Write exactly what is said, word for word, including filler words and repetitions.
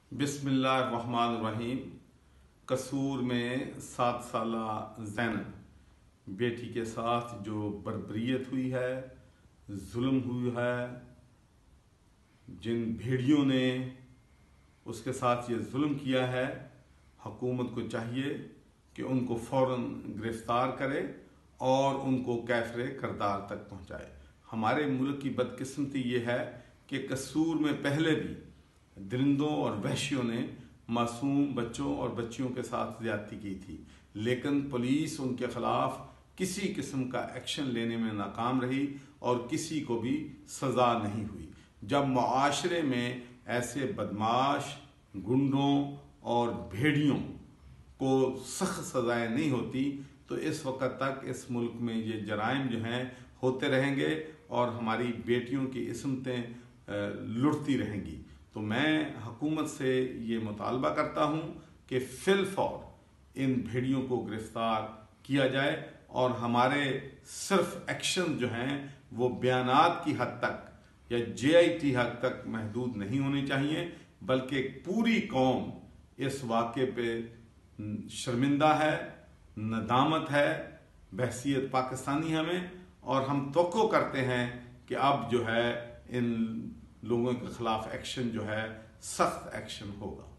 बिस्मिल्लाहिर्रहमानिर्रहीम। कसूर में सात साला ज़ैनब बेटी के साथ जो बर्बरियत हुई है, जुल्म हुआ है, जिन भेड़ियों ने उसके साथ ये जुल्म किया है, हुकूमत को चाहिए कि उनको फ़ौरन गिरफ्तार करे और उनको कैफ़रे करदार तक पहुँचाए। हमारे मुल्क की बदकिस्मती ये है कि कसूर में पहले भी दरिंदों और वहशियों ने मासूम बच्चों और बच्चियों के साथ ज़्यादती की थी, लेकिन पुलिस उनके ख़िलाफ़ किसी किस्म का एक्शन लेने में नाकाम रही और किसी को भी सज़ा नहीं हुई। जब मुआशरे में ऐसे बदमाश, गुंडों और भेड़ियों को सख्त सज़ाएँ नहीं होती तो इस वक्त तक इस मुल्क में ये जराइम जो हैं होते रहेंगे और हमारी बेटियों की इस्मतें लुटती रहेंगी। तो मैं हुकूमत से ये मुतालबा करता हूँ कि फिल फौर इन भेड़ियों को गिरफ्तार किया जाए और हमारे सिर्फ एक्शन जो हैं वो बयानात की हद तक या जे आई टी हद तक महदूद नहीं होने चाहिए, बल्कि पूरी कौम इस वाक़े पे शर्मिंदा है, नदामत है बहसीत पाकिस्तानी हमें, और हम तवक्को करते हैं कि अब जो है इन लोगों के खिलाफ एक्शन जो है सख्त एक्शन होगा।